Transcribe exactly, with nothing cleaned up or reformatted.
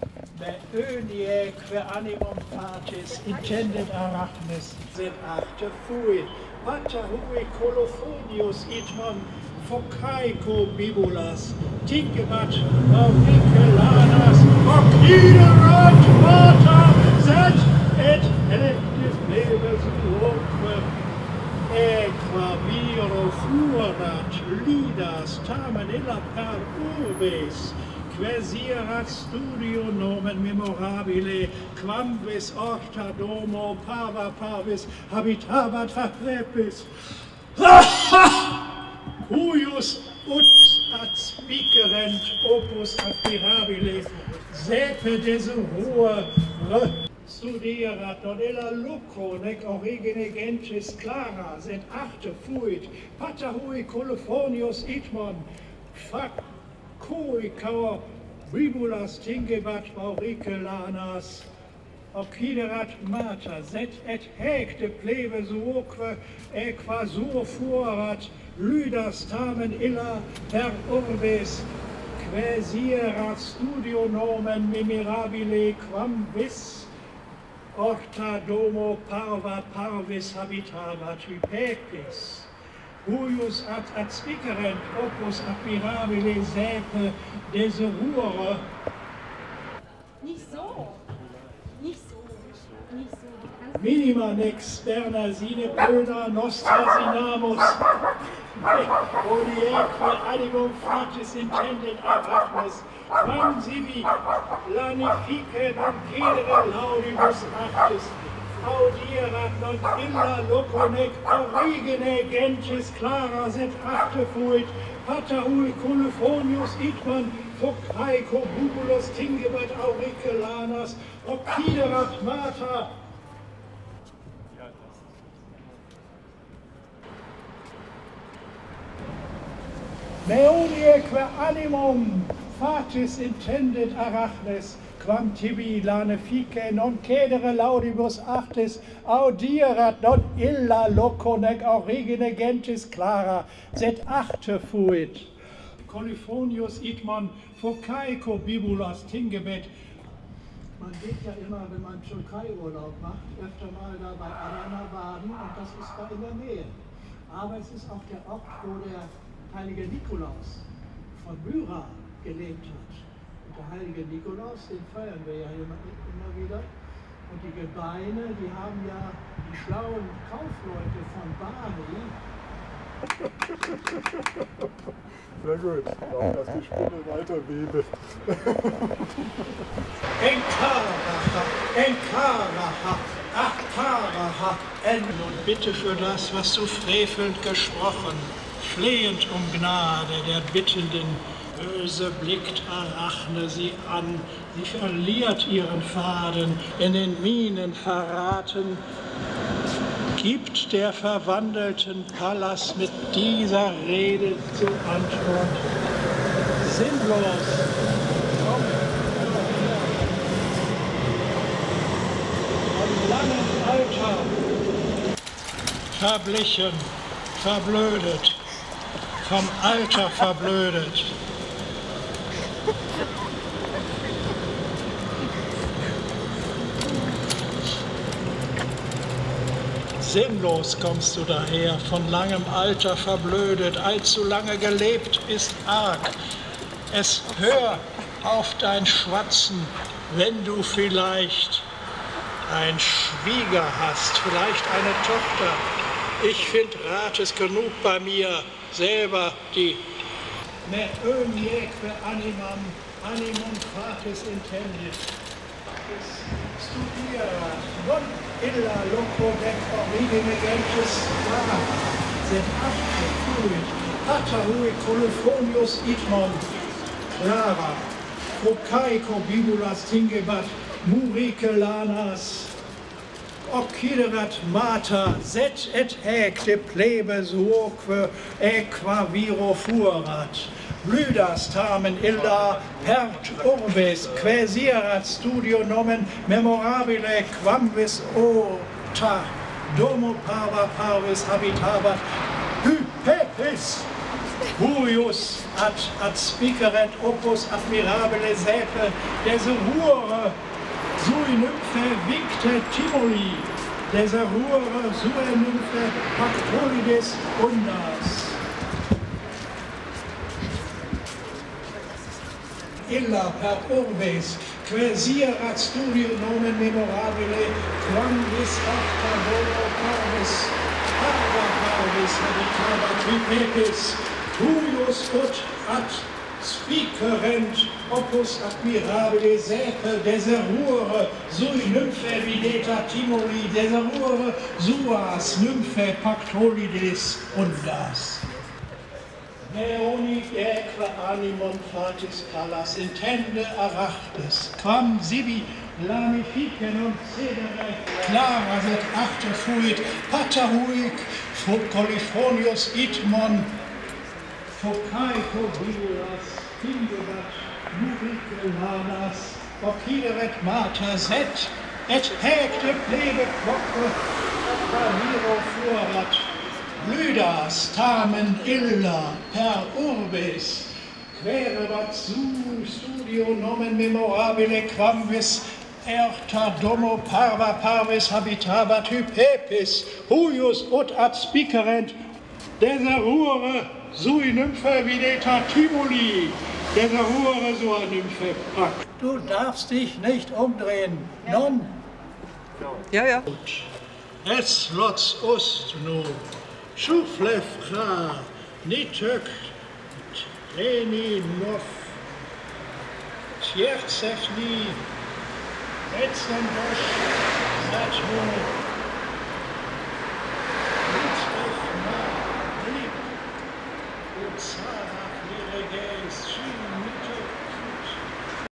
Me önieque animum fatis intendit arachnes sed acte fuit. Pater hui colophonius itmon focaico bibulas, tingebat auriculanas, occiderat mater, sed et electe plebes uoque, equa viro fuerat, lidas tamen illa per urbes, quesierat studio nomen memorabile, quamvis orta domo parva parvis habitabat aprepis. Cuius ut adspicerent opus admirabile, sepe deserua studierat, non illa lucro nec origine gentis clara, sed acte fuit, pater hui colophonius itmon, fac cui cor bibulas tingebat auriculanas, occiderat mater, sed et hecte plebes uoque, equa suo fuerat, lydas tamen illa per urbes, quesierat studio nomen memorabile, quam vis orta domo parva parvis habitabat hypepis. Huius ad adspicerent opus admirabile sepe deserure. Nicht so, nicht so, nicht so. Minima nex sperna sine pöna nostra sinamus, odieque animum fatis intendit arachnes, quam sibi lanifice non cedere laudibus actis, audierat non illa loco nec origine gentis clara, sed acte fuit, pater hui colophonius itmon focaico bubulus tingebat auriculanas, occiderat mater. Meonieque animum fatis intendit arachnes, quam tibi lanifice non cedere laudibus actis, audierat non illa loco nec origine gentis clara, sed acte fuit. Colophonius itmon focaico bibulas tingebet. Man geht ja immer, wenn man Türkei-Urlaub macht, öfter mal da bei Adana baden, und das ist da in der Nähe. Aber es ist auch der Ort, wo der heilige Nikolaus von Myra gelebt hat. Und der heilige Nikolaus, den feiern wir ja immer, immer wieder. Und die Gebeine, die haben ja die schlauen Kaufleute von Bari. Sehr gut, ich glaube, dass die Spinne weiter webelt. Enkaraha, Enkaraha, Acharaha, En. Und bitte für das, was du frevelnd gesprochen, flehend um Gnade der Bittenden. Böse blickt Arachne sie an, sie verliert ihren Faden, in den Mienen verraten, gibt der verwandelten Pallas mit dieser Rede zur Antwort. Sinnlos, komm, vom langen Alter, verblichen, verblödet, vom Alter verblödet. Sinnlos kommst du daher, von langem Alter verblödet, allzu lange gelebt ist arg. Es hör auf dein Schwatzen, wenn du vielleicht einen Schwieger hast, vielleicht eine Tochter. Ich find Rates genug bei mir, selber die Me önieque animam, animum fatis intendit. Studierat, non illa loco nec origine gentis clara, sed acte fuit, pater hui colophonius itmon clara, focaico bibulas tingebat muriculanas, occiderat mater, sed et hecte plebes uoque equa viro fuerat. Lydas tamen illa pert urbes, quesierat studio nomen memorabile, quamvis orta domo parva parvis habitabat hypepis, huius ad adspiceret opus admirabile saepe, deserure sui nymphe victe timoli, deserure sue nymphe pactolidis undas. Illa per urbes, quersierat studio nomen memorabile, quam vis acta volo parvis, parva parvis habitabat vipepis, tuius ut ad spicerent opus admirabile saepe, deserure sui nymphe videta timoli, deserure suas nymphe pactolidis undas. Neoni eque animum fatis calas intende arachtes, quam sibi lamifice non cedere, clara sed acte fuit, pater huic, colifonius itmon, focae covidulas, fingebat, nubique lanas, occideret mater set, et hecte plebe quoque, appariro fuerat, Lydas tamen illa per urbes, querebat su studio nomen memorabile quam vis erta domo parva parvis habitabat hypepis, huius ut adspicerent, deserure sui nymphe videta timoli, deserure sua nymphe pact. Du darfst dich nicht umdrehen, non? Ja, ja. Es lots ust nu. Schuflefra, nitöc, treni nof, tjertsefni, etzendosh, satmo,